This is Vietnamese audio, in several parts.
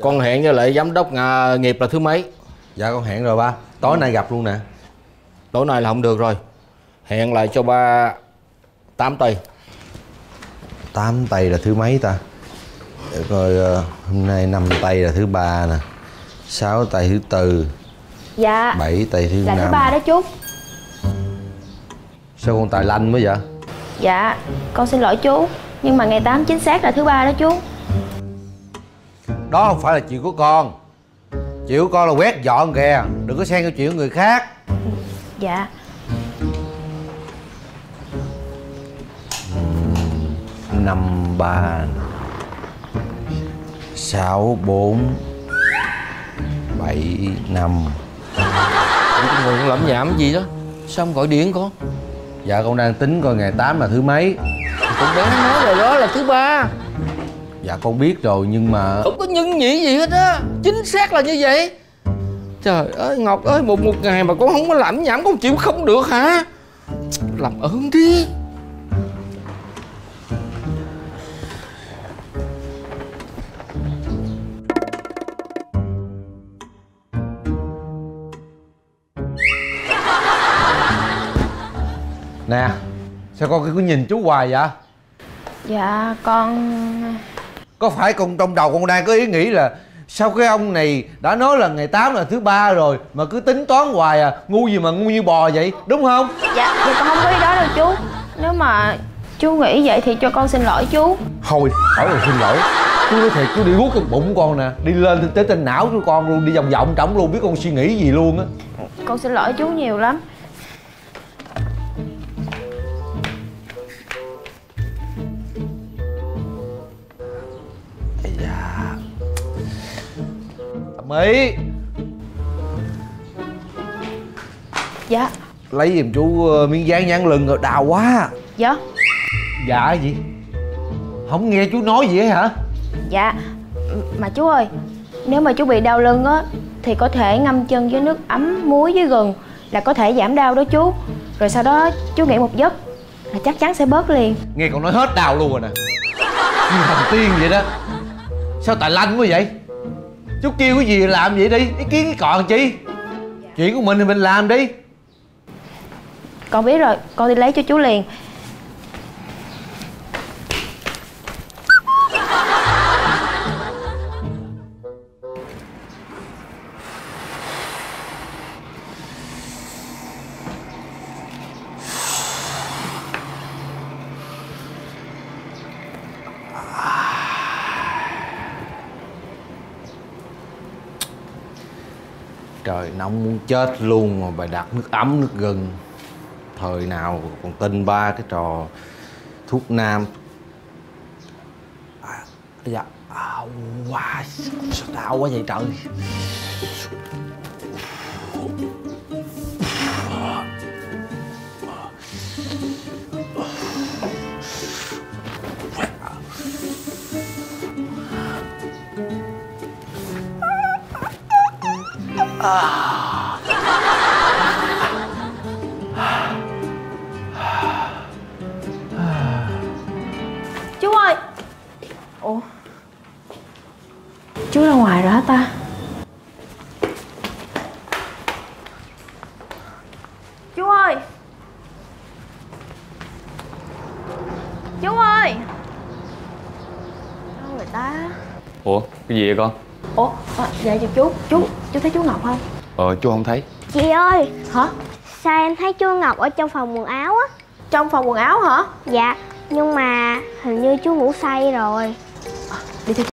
Con hẹn với lại giám đốc nghiệp là thứ mấy? Dạ con hẹn rồi ba. Tối nay gặp luôn nè. Tối nay là không được rồi. Hẹn lại cho ba 8 tây. 8 tây là thứ mấy ta? Để coi, hôm nay 5 tây là thứ ba nè, 6 tây thứ tư. Dạ 7 tây thứ là năm. thứ ba đó chú. Sao con tài lanh mới vậy? Dạ con xin lỗi chú, nhưng mà ngày 8 chính xác là thứ ba đó chú. Đó không phải là chuyện của con. Chuyện của con là quét dọn kìa, đừng có xen vào chuyện của người khác. Dạ. 5 3 6 4 7 5. Con ngồi lẩm nhẩm gì đó? Sao không gọi điện con? Dạ con đang tính coi ngày 8 là thứ mấy. Con bé nói rồi đó là thứ ba. Dạ con biết rồi nhưng mà Không có nhân nhị gì hết á. Chính xác là như vậy. Trời ơi Ngọc ơi, một ngày mà con không có lẩm nhẩm con chịu không được hả? Làm ơn đi. nè, sao con cứ nhìn chú hoài vậy? Dạ con... Có phải con trong đầu con đang có ý nghĩ là sao cái ông này đã nói là ngày 8 là thứ ba rồi mà cứ tính toán hoài à, ngu gì mà ngu như bò vậy, đúng không? Dạ con không có ý đó đâu chú. Nếu mà chú nghĩ vậy thì cho con xin lỗi chú. Thôi, hỏi là xin lỗi. Chú nói thiệt, chú đi guốc trong bụng con nè, đi lên tới trên não của con luôn, đi vòng vòng trỏng luôn, biết con suy nghĩ gì luôn á. Con xin lỗi chú nhiều lắm. Dạ. Mỹ. Dạ. Lấy giùm chú miếng dán dán lưng rồi, đau quá. Dạ. Dạ gì? Không nghe chú nói gì hết hả? Dạ. Mà chú ơi, nếu mà chú bị đau lưng á thì có thể ngâm chân với nước ấm, muối với gừng là có thể giảm đau đó chú. Rồi sau đó chú nghỉ một giấc là chắc chắn sẽ bớt liền. Nghe còn nói hết đau luôn rồi nè. Như thần tiên vậy đó. Sao tài lanh quá vậy? Chú kêu cái gì làm vậy đi, ý kiến cái còn chi. Chuyện của mình thì mình làm đi. Con biết rồi, con đi lấy cho chú liền. Trời nóng muốn chết luôn mà bà đặt nước ấm nước gừng. Thời nào còn tin ba cái trò thuốc nam. Dạ. Wow, sao đau quá vậy trời. Chú ơi. Ủa, chú ra ngoài rồi hả ta? Chú ơi. Chú ơi. Đâu rồi ta? Ủa, cái gì vậy con? Ủa, dạ chào chú thấy chú Ngọc không? Chú không thấy. Chị ơi, Hả? sao em thấy chú Ngọc ở trong phòng quần áo á? Trong phòng quần áo hả? Dạ, nhưng mà hình như chú ngủ say rồi. Đi theo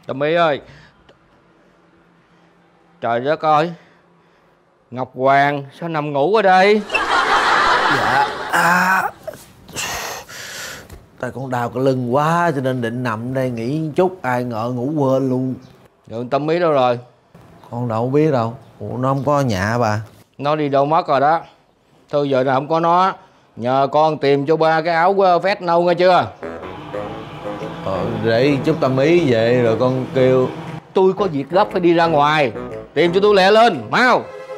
Tâm Ý ơi. Trời đất ơi, Ngọc Hoàng sao nằm ngủ ở đây? Dạ tại con đau cái lưng quá cho nên định nằm đây nghỉ chút, ai ngờ ngủ quên luôn. Rồi Tâm Ý đâu rồi? Con đâu biết đâu. Ủa nó không có ở nhà bà? Nó đi đâu mất rồi đó. Thôi giờ nào không có nó, nhờ con tìm cho ba cái áo vest nâu nghe chưa? Để chút Tâm Ý về rồi con kêu. Tôi có việc gấp phải đi ra ngoài, tìm cho tôi lẹ lên, mau.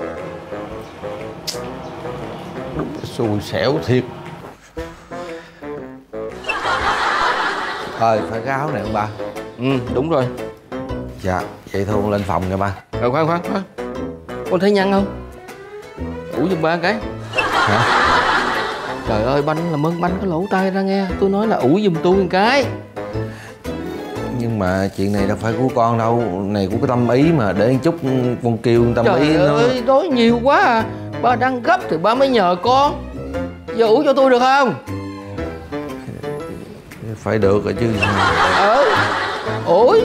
Xui xẻo thiệt. Phải cái áo này không ba? Ừ đúng rồi. Dạ vậy thôi con lên phòng nha ba. Rồi khoan. Con thấy nhăn không? Ủi giùm ba cái. Hả? Trời ơi, banh làm ơn banh cái lỗ tai ra nghe. Tôi nói là ủi giùm tôi một cái. Nhưng mà chuyện này đâu phải của con đâu, này của cái Tâm Ý mà, để chút con kêu Tâm Ý. Trời ơi, nói nhiều quá à. Ba đang gấp thì ba mới nhờ con. Giờ ủi cho tôi được không? Phải được rồi chứ. Ủi.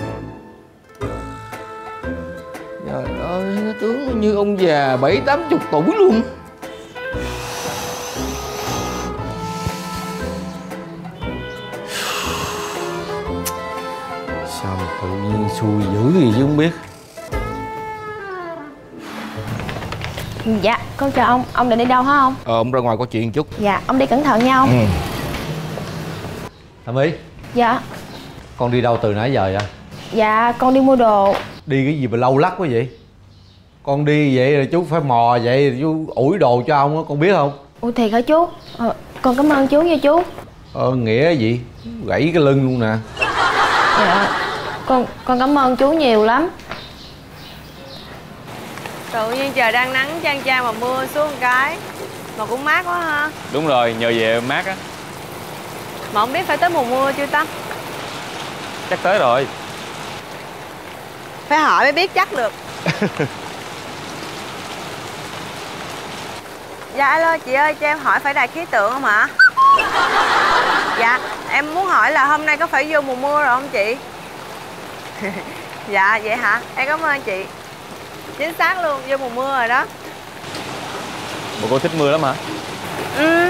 Trời ơi, nó tướng như ông già 70-80 tuổi luôn. Sao mà tự nhiên xui dữ gì chứ không biết. Dạ, con chào ông định đi đâu hả ông? Ông ra ngoài có chuyện chút. Dạ, ông đi cẩn thận nha ông. Tâm Ý, Dạ. con đi đâu từ nãy giờ vậy? Dạ, con đi mua đồ. Đi cái gì mà lâu lắc quá vậy? Con đi vậy rồi chú phải mò vậy rồi chú ủi đồ cho ông á, con biết không? Ủa thiệt hả chú? Con cảm ơn chú nha chú. Nghĩa gì? Gãy cái lưng luôn nè. Dạ, con cảm ơn chú nhiều lắm. Tự nhiên trời đang nắng chang chang mà mưa xuống một cái mà cũng mát quá ha. Đúng rồi, nhờ về mát á. Mà không biết phải tới mùa mưa chưa ta? Chắc tới rồi. Phải hỏi mới biết chắc được. Dạ alo chị ơi, cho em hỏi phải đài khí tượng không ạ? Dạ, em muốn hỏi là hôm nay có phải vô mùa mưa rồi không chị? Dạ, vậy hả? Em cảm ơn chị. Chính xác luôn, vô mùa mưa rồi đó. Bộ cô thích mưa lắm hả? Ừ.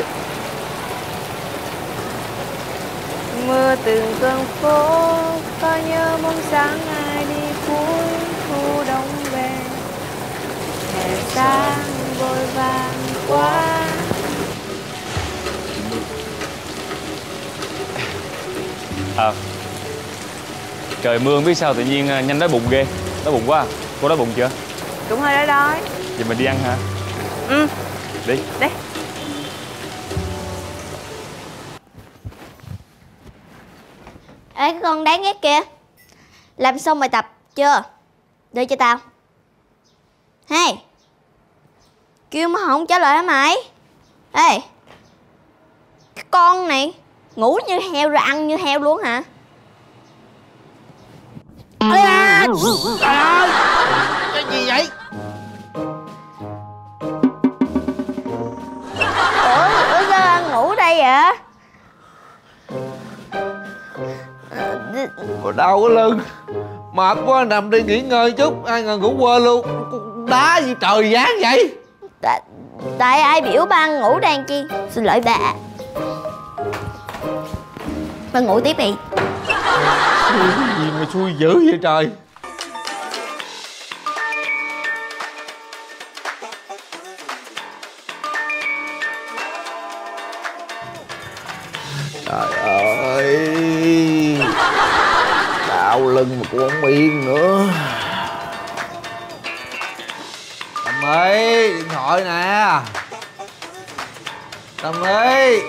Mưa từng con phố, có nhớ bóng sáng ai đi cuối thu đông về. Hè sáng vội vàng quá. Trời mưa không biết sao tự nhiên nhanh đói bụng ghê. Đói bụng quá. Cô đói bụng chưa? Cũng hơi đói đói. Vậy mình đi ăn hả? Ừ. Đi. Đi. Ê cái con đáng ghét kìa, làm xong bài tập chưa? Đưa cho tao. Hey, kêu mà không trả lời hả mày? Ê, cái con này ngủ như heo rồi ăn như heo luôn hả? Trời ơi, cái gì vậy? Ủa sao ăn ngủ đây vậy? Có đau cái lưng, mệt quá nằm đi nghỉ ngơi chút, ai ngờ ngủ quên luôn. Đá gì trời giáng vậy? Tại ai biểu ba ăn ngủ đang chi? Xin lỗi bà. Ba ngủ tiếp đi. Cái gì mà xui dữ vậy trời? Trời ơi, đau lưng mà cũng không yên nữa. Tâm Ý, điện thoại nè. Tâm Ý.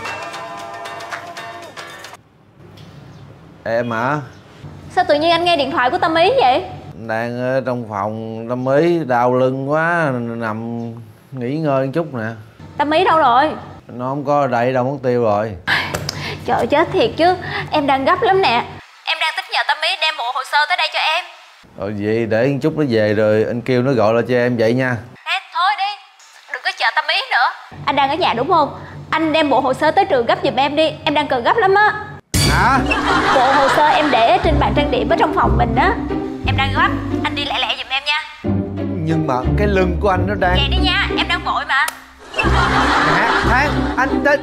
Em hả? Sao tự nhiên anh nghe điện thoại của Tâm Ý vậy? Đang ở trong phòng. Tâm Ý đau lưng quá, nằm nghỉ ngơi chút nè. Tâm Ý đâu rồi? Nó không có ở đây đâu, mất tiêu rồi. Trời chết thiệt chứ, em đang gấp lắm nè. Em đang tính nhờ Tâm Ý đem bộ hồ sơ tới đây cho em. Rồi vậy để một chút nó về rồi anh kêu nó gọi lại cho em vậy nha. Ê, thôi đi, đừng có chờ Tâm Ý nữa. Anh đang ở nhà đúng không? Anh đem bộ hồ sơ tới trường gấp giùm em đi, em đang cần gấp lắm á. Hả? Bộ hồ sơ em để trên bàn trang điểm ở trong phòng mình đó. Em đang gấp, anh đi lẹ lẹ giùm em nha. Nhưng mà cái lưng của anh nó đang... Vậy đi nha, em đang vội mà. Nè Tháng, anh đã...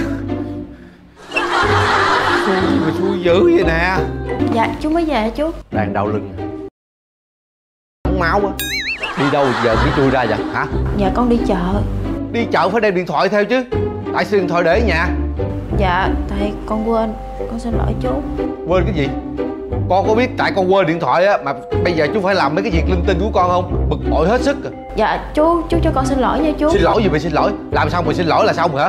Xui dữ vậy nè. Dạ chú mới về hả chú? Đang đau lưng, bắn máu á. Đi đâu giờ mới chui ra vậy hả? Dạ con đi chợ. Đi chợ phải đem điện thoại theo chứ. Tại sao điện thoại để ở nhà? Dạ tại con quên. Con xin lỗi chú. Quên cái gì? Con có biết tại con quên điện thoại á mà bây giờ chú phải làm mấy cái việc linh tinh của con không? Bực bội hết sức à. Dạ chú cho con xin lỗi nha chú. Xin lỗi gì mà xin lỗi? Làm xong rồi xin lỗi là xong hả?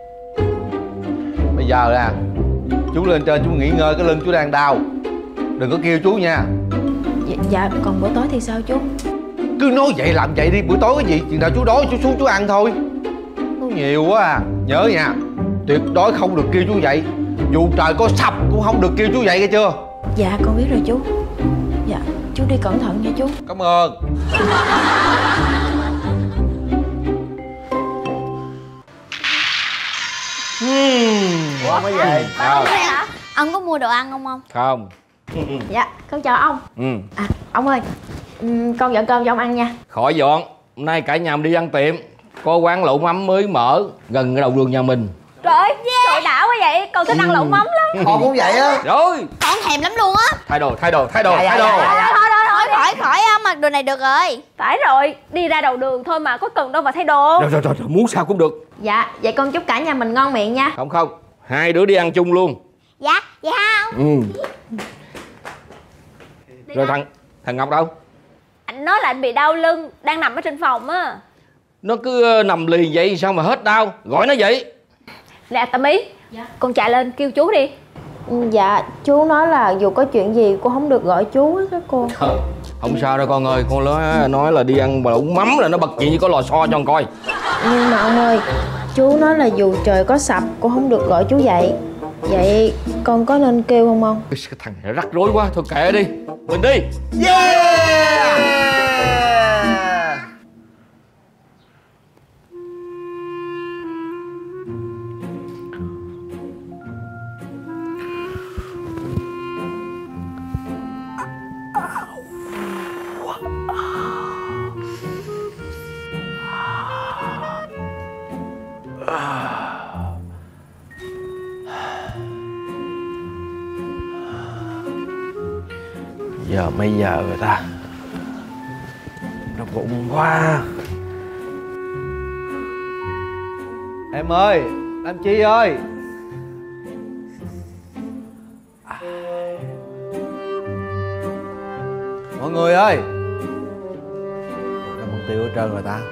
Bây giờ nè, chú lên trên chú nghỉ ngơi, cái lưng chú đang đau. Đừng có kêu chú nha. Dạ còn bữa tối thì sao chú? Cứ nói vậy làm vậy đi, bữa tối cái gì? Chừng nào chú đói chú xuống chú ăn thôi. Nói nhiều quá à. Nhớ nha, tuyệt đối không được kêu chú dậy. Dù trời có sập cũng không được kêu chú dậy nghe chưa? Dạ con biết rồi chú. Dạ chú đi cẩn thận nha chú. Cảm ơn. Quá mới về. Ông đây hả? Ông có mua đồ ăn không? Không. Dạ con chào ông. À ông ơi, con dọn cơm cho ông ăn nha. Khỏi dọn. Hôm nay cả nhà mình đi ăn tiệm. Có quán lẩu mắm mới mở gần cái đầu đường nhà mình. Trời ơi, trời đã quá vậy. Con thích ăn lẩu mắm lắm. Con cũng vậy á. Rồi. Con thèm lắm luôn á. Thay đồ. Khỏi mặc đồ này được rồi. Phải rồi, đi ra đầu đường thôi mà có cần đâu mà thay đồ. Rồi, muốn sao cũng được. Dạ, vậy con chúc cả nhà mình ngon miệng nha. Không. Hai đứa đi ăn chung luôn. Dạ không? Rồi thằng Ngọc đâu? Anh nói là anh bị đau lưng, đang nằm ở trên phòng á. Nó cứ nằm lì vậy sao mà hết đau? Gọi nó vậy. Nè Tâm Ý, con chạy lên kêu chú đi. Dạ, chú nói là dù có chuyện gì cô không được gọi chú á các cô. Không sao đâu con ơi, con nói là đi ăn lẩu mắm là nó bật chuyện như có lò xo cho con coi. Nhưng mà ông ơi, chú nói là dù trời có sập cô không được gọi chú dậy. Vậy con có nên kêu không ông? Cái thằng này rắc rối quá, thôi kệ đi. Mình đi. Yeah. Giờ mấy giờ rồi ta? Nó bụng quá. Em ơi, Nam Chi ơi. Mọi người ơi. Nó mất tiêu hết trơn rồi ta.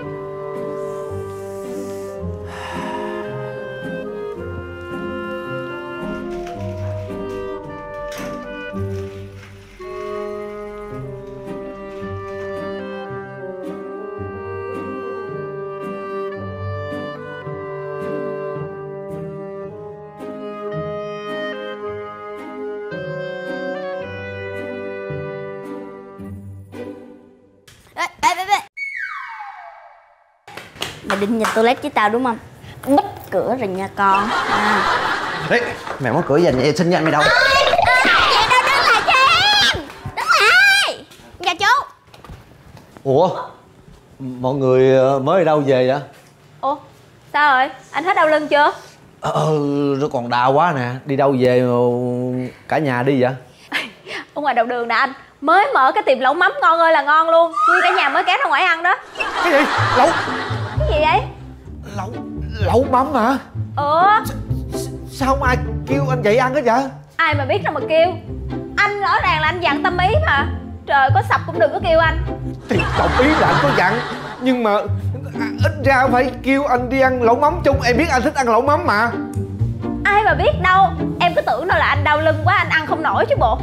Mày định nhìn toilet với tao đúng không? Bít cửa rồi nha con. Đấy, mẹ mở cửa dành vậy xin nhanh mày đâu? Vậy đâu, đứng lại cho em. Đứng lại. Dạ chú. Ủa, mọi người mới ở đâu về vậy? Ủa, sao rồi? Anh hết đau lưng chưa? Nó còn đau quá nè. Đi đâu về mà cả nhà đi vậy? Ở ngoài đầu đường nè anh, mới mở cái tiệm lẩu mắm ngon ơi là ngon luôn. Nguyên cả nhà mới kéo ra ngoài ăn đó. Cái gì? Lẩu? Cái gì vậy? Lẩu mắm hả? Sao không ai kêu anh vậy ăn hết vậy? Ai mà biết đâu mà kêu. Anh rõ ràng là anh dặn Tâm Ý mà. Trời có sập cũng đừng có kêu anh. Thì đồng ý là anh có dặn. Nhưng mà ít ra phải kêu anh đi ăn lẩu mắm chung. Em biết anh thích ăn lẩu mắm mà. Ai mà biết đâu. Em cứ tưởng đâu là anh đau lưng quá anh ăn không nổi chứ bộ.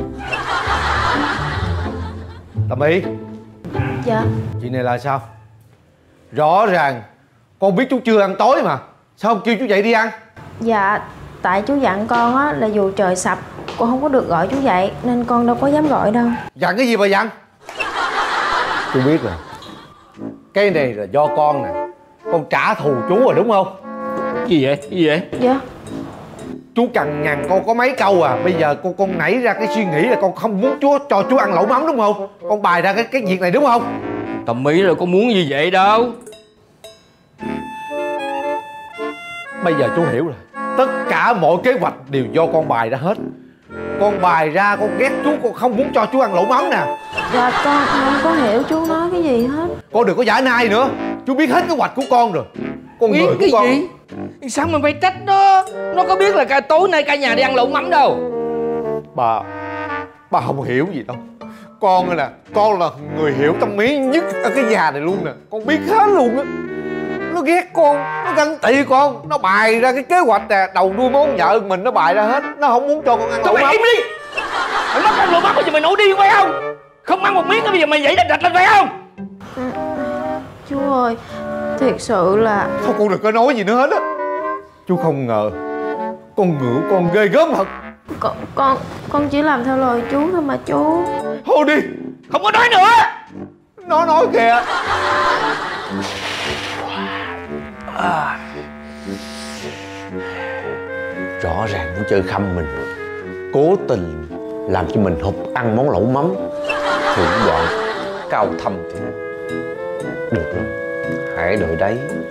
Tâm Ý. Dạ. Chuyện này là sao? Rõ ràng con biết chú chưa ăn tối mà. Sao không kêu chú dậy đi ăn? Dạ, tại chú dặn con á là dù trời sập con không có được gọi chú dậy nên con đâu có dám gọi đâu. Dặn cái gì mà dặn? Chú biết rồi. Cái này là do con nè. Con trả thù chú rồi đúng không? Gì vậy? Dạ. Chú cằn nhằn con có mấy câu à. Bây giờ con nảy ra cái suy nghĩ là con không muốn cho chú ăn lẩu mắm đúng không? Con bày ra cái việc này đúng không? Tâm ý là con muốn như vậy đâu. Bây giờ chú hiểu rồi. Tất cả mọi kế hoạch đều do con bày ra hết. Con bày ra con ghét chú, con không muốn cho chú ăn lẩu mắm nè. Dạ con không có hiểu chú nói cái gì hết. Con đừng có giả nai nữa. Chú biết hết kế hoạch của con rồi. Con Biết người cái của con. gì? Sao mà phải trách nó? Nó có biết là tối nay cả nhà đi ăn lẩu mắm đâu. Bà không hiểu gì đâu. Con nè, con là người hiểu tâm ý nhất ở cái nhà này luôn nè. Con biết hết luôn á. Nó ghét con, nó ganh tị con. Nó bày ra cái kế hoạch nè, đầu đuôi món vợ mình nó bày ra hết. Nó không muốn cho con ăn lẩu mắm. Mày im đi. Mày mất ăn lẩu mắm bây giờ mày nổi điên phải không? Không ăn một miếng bây giờ mày dậy đạch lên phải không? Chú ơi, thiệt sự là... Thôi con đừng có nói gì nữa hết á. Chú không ngờ con ngựa con ghê gớm thật. Con chỉ làm theo lời chú thôi mà chú. Thôi đi. Không có nói nữa. Nó nói kìa. Rõ ràng nó chơi khăm mình, cố tình làm cho mình hụt ăn món lẩu mắm. Thủ đoạn cao thâm. Được lắm, hãy đợi đấy.